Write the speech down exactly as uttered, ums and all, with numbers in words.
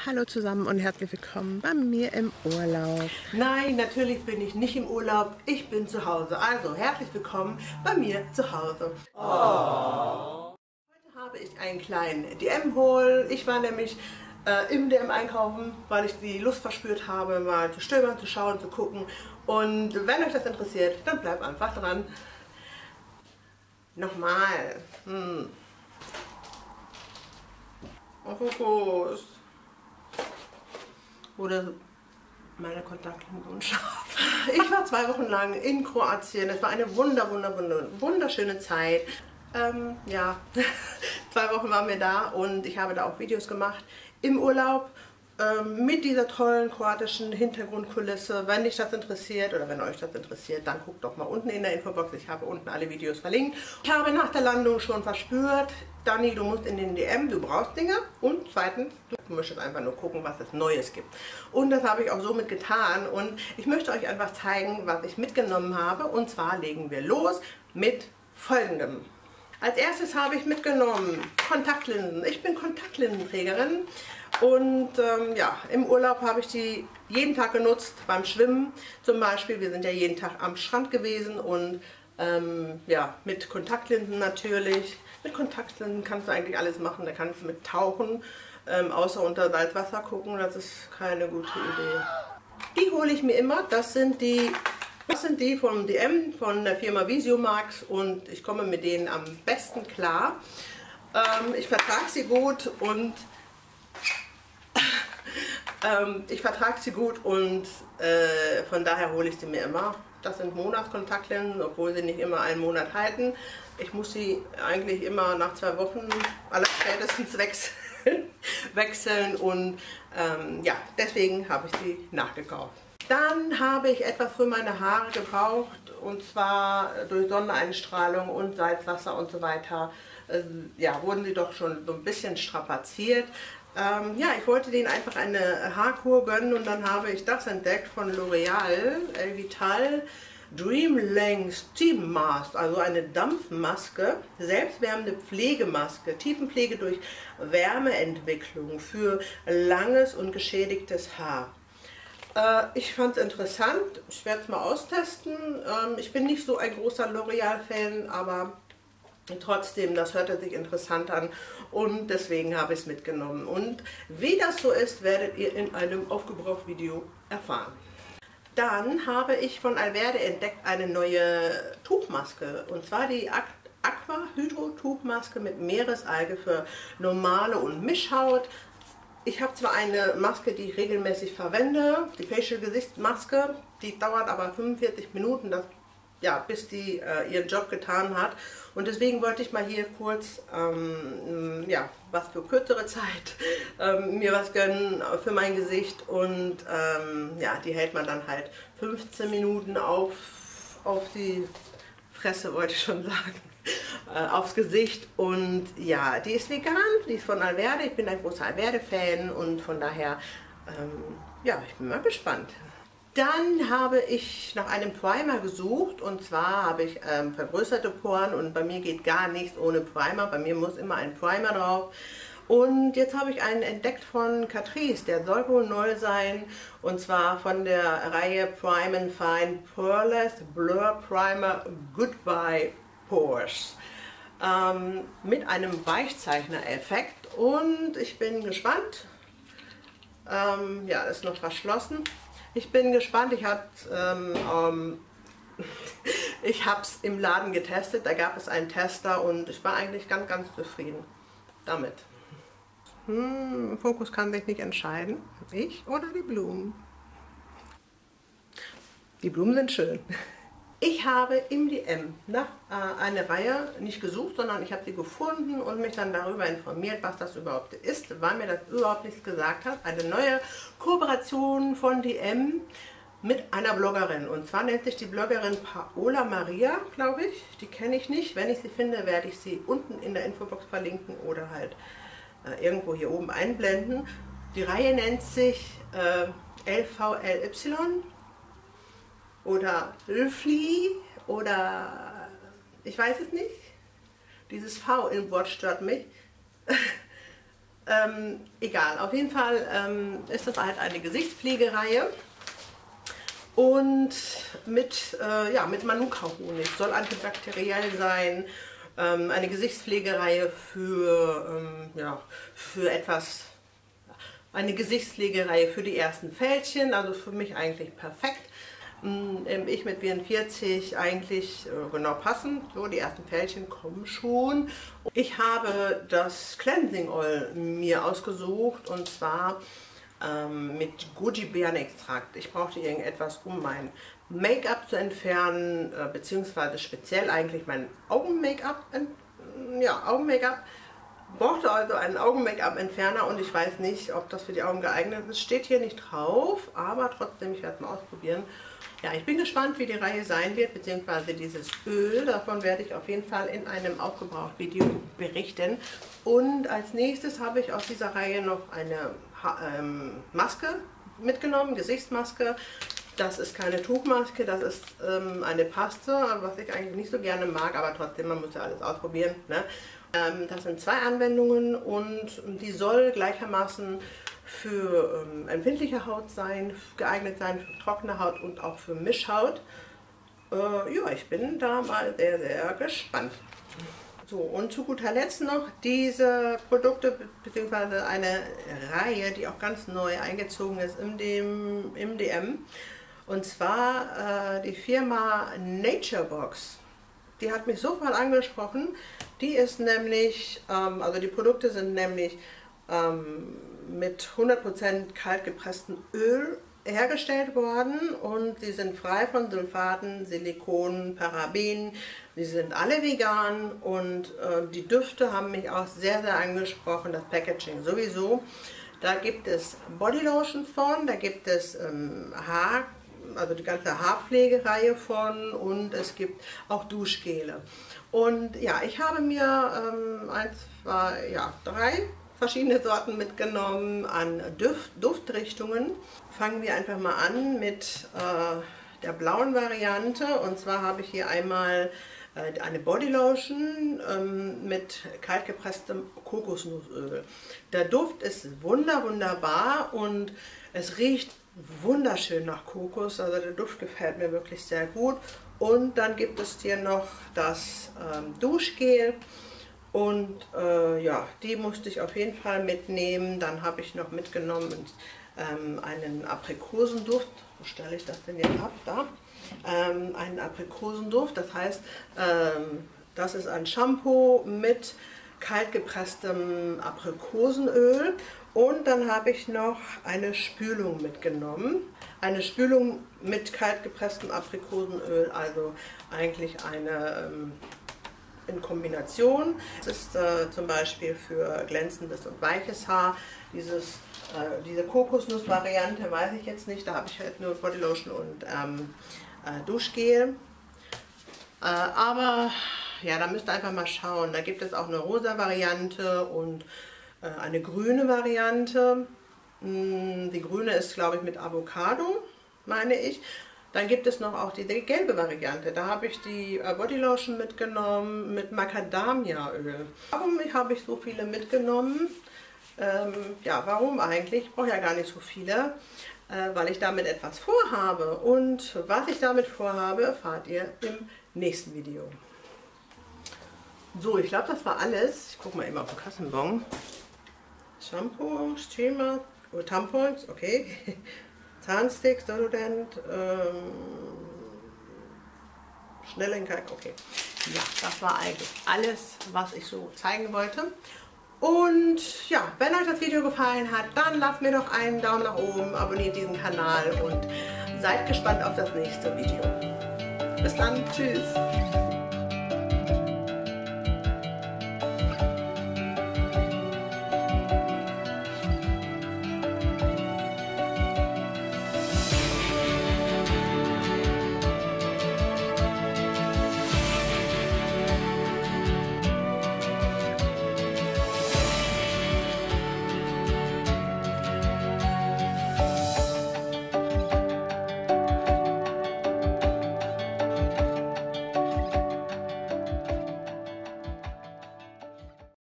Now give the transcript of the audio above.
Hallo zusammen und herzlich willkommen bei mir im Urlaub. Nein, natürlich bin ich nicht im Urlaub, ich bin zu Hause. Also herzlich willkommen bei mir zu Hause. Oh. Heute habe ich einen kleinen D M-Haul. Ich war nämlich äh, im D M einkaufen, weil ich die Lust verspürt habe, mal zu stöbern, zu schauen, zu gucken. Und wenn euch das interessiert, dann bleibt einfach dran. Nochmal. Hm. Oh, Fokus. Oder meine Kontaktlinsen unscharf. Ich war zwei Wochen lang in Kroatien. Es war eine wunder, wunder, wunder, wunderschöne Zeit. Ähm, ja, zwei Wochen waren wir da und ich habe da auch Videos gemacht im Urlaub ähm, mit dieser tollen kroatischen Hintergrundkulisse. Wenn dich das interessiert oder wenn euch das interessiert, dann guckt doch mal unten in der Infobox. Ich habe unten alle Videos verlinkt. Ich habe nach der Landung schon verspürt, Dani, du musst in den D M, du brauchst Dinge. Und zweitens, du möchtest einfach nur gucken, was es Neues gibt. Und das habe ich auch somit getan. Und ich möchte euch einfach zeigen, was ich mitgenommen habe. Und zwar legen wir los mit Folgendem. Als erstes habe ich mitgenommen Kontaktlinsen. Ich bin Kontaktlinsenträgerin. Und ähm, ja, im Urlaub habe ich die jeden Tag genutzt, beim Schwimmen zum Beispiel. Wir sind ja jeden Tag am Strand gewesen und ähm, ja, mit Kontaktlinsen natürlich. Mit Kontaktlinsen kannst du eigentlich alles machen, da kannst du mit tauchen, ähm, außer unter Salzwasser gucken, das ist keine gute Idee. Die hole ich mir immer, das sind die, das sind die vom D M, von der Firma Visiomax und ich komme mit denen am besten klar. Ähm, ich vertrage sie gut und ähm, ich vertrage sie gut und äh, von daher hole ich sie mir immer. Das sind Monatskontaktlinsen, obwohl sie nicht immer einen Monat halten. Ich muss sie eigentlich immer nach zwei Wochen allerspätestens wechseln, wechseln und ähm, ja, deswegen habe ich sie nachgekauft. Dann habe ich etwas für meine Haare gebraucht und zwar durch Sonneneinstrahlung und Salzwasser und so weiter. Äh, ja, wurden sie doch schon so ein bisschen strapaziert. Ähm, ja, ich wollte denen einfach eine Haarkur gönnen und dann habe ich das entdeckt von L'Oreal, Elvital Dream Length Steam Mask, also eine Dampfmaske, selbstwärmende Pflegemaske, Tiefenpflege durch Wärmeentwicklung für langes und geschädigtes Haar. Äh, ich fand es interessant, ich werde es mal austesten. Ähm, ich bin nicht so ein großer L'Oreal-Fan, aber trotzdem, das hörte sich interessant an und deswegen habe ich es mitgenommen. Und wie das so ist, werdet ihr in einem Aufgebraucht-Video erfahren. Dann habe ich von Alverde entdeckt eine neue Tuchmaske und zwar die Aqua Hydro Tuchmaske mit Meeresalge für normale und Mischhaut. Ich habe zwar eine Maske, die ich regelmäßig verwende, die Facial Gesichtsmaske, die dauert aber fünfundvierzig Minuten, das ja, bis die äh, ihren Job getan hat. Und deswegen wollte ich mal hier kurz, ähm, ja, was für kürzere Zeit, ähm, mir was gönnen für mein Gesicht. Und ähm, ja, die hält man dann halt fünfzehn Minuten auf, auf die Fresse, wollte ich schon sagen, äh, aufs Gesicht. Und ja, die ist vegan, die ist von Alverde. Ich bin ein großer Alverde-Fan und von daher, ähm, ja, ich bin mal gespannt. Dann habe ich nach einem Primer gesucht und zwar habe ich ähm, vergrößerte Poren und bei mir geht gar nichts ohne Primer. Bei mir muss immer ein Primer drauf. Und jetzt habe ich einen entdeckt von Catrice, der soll wohl neu sein und zwar von der Reihe Prime and Fine Poreless Blur Primer Goodbye Pores. Ähm, mit einem Weichzeichner-Effekt und ich bin gespannt. Ähm, ja, ist noch verschlossen. Ich bin gespannt, ich habe ähm, ähm, ich habe es im Laden getestet, da gab es einen Tester und ich war eigentlich ganz, ganz zufrieden damit. Hm, Fokus kann sich nicht entscheiden, ich oder die Blumen. Die Blumen sind schön. Ich habe im D M nach äh, eine Reihe nicht gesucht, sondern ich habe sie gefunden und mich dann darüber informiert, was das überhaupt ist, weil mir das überhaupt nichts gesagt hat. Eine neue Kooperation von D M mit einer Bloggerin. Und zwar nennt sich die Bloggerin Paola Maria, glaube ich. Die kenne ich nicht. Wenn ich sie finde, werde ich sie unten in der Infobox verlinken oder halt äh, irgendwo hier oben einblenden. Die Reihe nennt sich äh, L V L Y. Oder Lfli oder ich weiß es nicht. Dieses V im Wort stört mich. Ähm, egal, auf jeden Fall ähm, ist das halt eine Gesichtspflegereihe und mit, äh, ja, mit Manuka-Honig. Soll antibakteriell sein, ähm, eine Gesichtspflegereihe für, ähm, ja, für etwas, eine Gesichtspflegereihe für die ersten Fältchen, also für mich eigentlich perfekt. Ich mit vierundvierzig eigentlich äh, genau passend, so die ersten Fältchen kommen schon. Ich habe das Cleansing Oil mir ausgesucht und zwar ähm, mit Goji-Beerenextrakt. Ich brauchte irgendetwas, um mein Make-up zu entfernen, äh, beziehungsweise speziell eigentlich mein Augen-Make-up, ja, Augen-Make-up. Brauchte also einen Augen-Make-up-Entferner und ich weiß nicht, ob das für die Augen geeignet ist. Steht hier nicht drauf, aber trotzdem, ich werde es mal ausprobieren. Ja, ich bin gespannt, wie die Reihe sein wird, beziehungsweise dieses Öl. Davon werde ich auf jeden Fall in einem Aufgebraucht-Video berichten. Und als nächstes habe ich aus dieser Reihe noch eine ha ähm, Maske mitgenommen, Gesichtsmaske. Das ist keine Tuchmaske, das ist ähm, eine Paste, was ich eigentlich nicht so gerne mag, aber trotzdem, man muss ja alles ausprobieren, ne? Ähm, das sind zwei Anwendungen und die soll gleichermaßen für ähm, empfindliche Haut sein, geeignet sein für trockene Haut und auch für Mischhaut. Äh, ja, ich bin da mal sehr, sehr gespannt. So, und zu guter Letzt noch diese Produkte bzw. eine Reihe, die auch ganz neu eingezogen ist im, dem, im D M. Und zwar äh, die Firma Naturebox. Die hat mich sofort angesprochen. Die ist nämlich, ähm, also die Produkte sind nämlich ähm, mit hundert Prozent kaltgepresstem Öl hergestellt worden und sie sind frei von Sulfaten, Silikon, Paraben. Sie sind alle vegan und äh, die Düfte haben mich auch sehr, sehr angesprochen, das Packaging sowieso. Da gibt es Bodylotions von, da gibt es ähm, Haar, also die ganze Haarpflegereihe von und es gibt auch Duschgele. Und ja, ich habe mir ähm, eins, zwei, ja, drei verschiedene Sorten mitgenommen an Duft, Duftrichtungen. Fangen wir einfach mal an mit äh, der blauen Variante und zwar habe ich hier einmal äh, eine Bodylotion ähm, mit kaltgepresstem Kokosnussöl. Der Duft ist wunder, wunderbar und es riecht wunderschön nach Kokos, also der Duft gefällt mir wirklich sehr gut. Und dann gibt es hier noch das ähm, Duschgel und äh, ja, die musste ich auf jeden Fall mitnehmen. Dann habe ich noch mitgenommen ähm, einen Aprikosenduft. Wo stelle ich das denn jetzt ab? Da. Ähm, einen Aprikosenduft, das heißt, ähm, das ist ein Shampoo mit kaltgepresstem Aprikosenöl. Und dann habe ich noch eine Spülung mitgenommen. Eine Spülung mit kaltgepresstem Aprikosenöl, also eigentlich eine ähm, in Kombination. Das ist äh, zum Beispiel für glänzendes und weiches Haar. Dieses, äh, diese Kokosnuss-Variante weiß ich jetzt nicht, da habe ich halt nur Bodylotion und ähm, äh, Duschgel. Äh, aber ja, da müsst ihr einfach mal schauen. Da gibt es auch eine rosa Variante und äh, eine grüne Variante. Die grüne ist, glaube ich, mit Avocado, meine ich. Dann gibt es noch auch die, die gelbe Variante. Da habe ich die äh, Bodylotion mitgenommen mit Macadamia-Öl. Warum habe ich so viele mitgenommen? Ähm, ja, warum eigentlich? Ich brauche ja gar nicht so viele, äh, weil ich damit etwas vorhabe. Und was ich damit vorhabe, erfahrt ihr im nächsten Video. So, ich glaube, das war alles. Ich gucke mal eben auf den Kassenbon. Shampoo, Streamer, oh, Tampons, okay. Zahnsticks, Deodorant, ähm, Schnellenkalk, okay. Ja, das war eigentlich alles, was ich so zeigen wollte. Und ja, wenn euch das Video gefallen hat, dann lasst mir doch einen Daumen nach oben, abonniert diesen Kanal und seid gespannt auf das nächste Video. Bis dann, tschüss.